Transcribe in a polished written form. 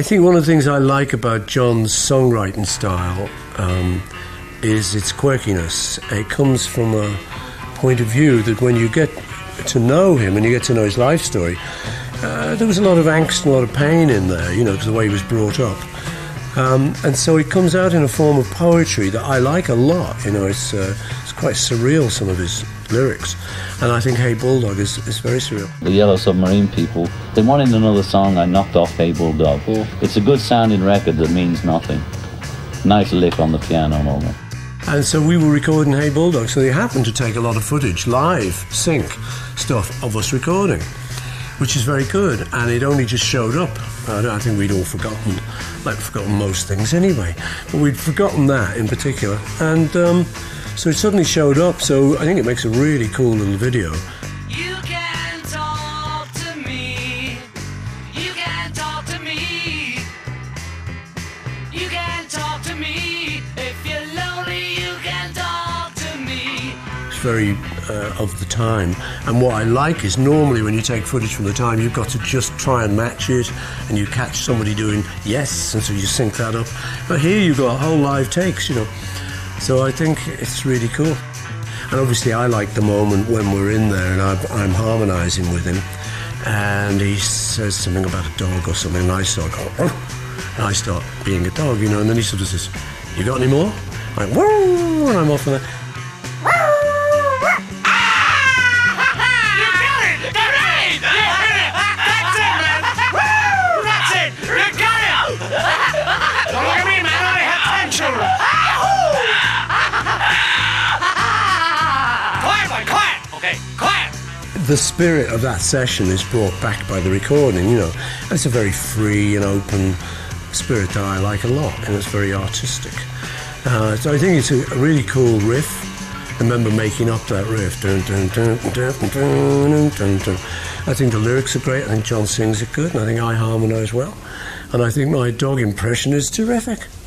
I think one of the things I like about John's songwriting style is its quirkiness. It comes from a point of view that when you get to know him and you get to know his life story, there was a lot of angst and a lot of pain in there, you know, because of the way he was brought up. And so it comes out in a form of poetry that I like a lot. You know, it's quite surreal, some of his lyrics. And I think Hey Bulldog is very surreal. The Yellow Submarine people, they wanted another song. I knocked off Hey Bulldog. It's a good sounding record that means nothing. Nice lick on the piano moment. And so we were recording Hey Bulldog, so they happened to take a lot of footage, live, sync stuff of us recording, which is very good, and it only just showed up. I think we'd all forgotten, most things anyway, but we'd forgotten that in particular, and so it suddenly showed up, so I think it makes a really cool little video. You can talk to me, you can talk to me, you can talk to me, if you're lonely you can talk to me. It's very of the time, and what I like is normally when you take footage from the time you've got to just try and match it, and you catch somebody doing yes, and so you sync that up, but here you've got whole live takes, you know, so I think it's really cool. And obviously I like the moment when we're in there and I'm harmonising with him and he says something about a dog or something and I start going, oh, and I start being a dog, you know, and then he sort of says, you got any more? I'm like, whoa, and I'm off on that. The spirit of that session is brought back by the recording, you know. It's a very free and open spirit that I like a lot, and it's very artistic. So I think it's a really cool riff. I remember making up that riff. Dun, dun, dun, dun, dun, dun, dun. I think the lyrics are great. I think John sings it good, and I think I harmonise well. And I think my dog impression is terrific.